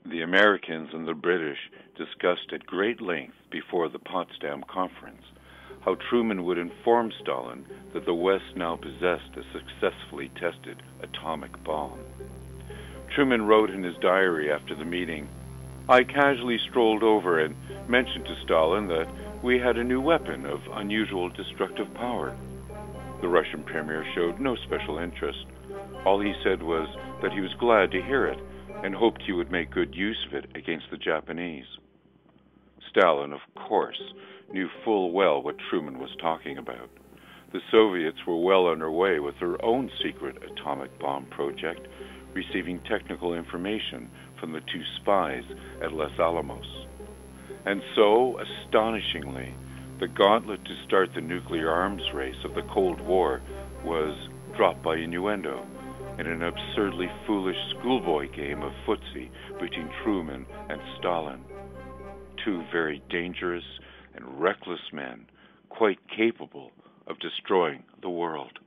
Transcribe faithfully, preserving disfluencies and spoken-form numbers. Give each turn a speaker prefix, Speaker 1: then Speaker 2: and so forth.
Speaker 1: The Americans and the British discussed at great length before the Potsdam Conference how Truman would inform Stalin that the West now possessed a successfully tested atomic bomb. Truman wrote in his diary after the meeting, "I casually strolled over and mentioned to Stalin that we had a new weapon of unusual destructive power." The Russian premier showed no special interest. All he said was that he was glad to hear it and hoped he would make good use of it against the Japanese. Stalin, of course, knew full well what Truman was talking about. The Soviets were well underway with their own secret atomic bomb project, receiving technical information from the two spies at Los Alamos. And so, astonishingly, the gauntlet to start the nuclear arms race of the Cold War was dropped by innuendo in an absurdly foolish schoolboy game of footsie between Truman and Stalin. Two very dangerous and reckless men, quite capable of destroying the world.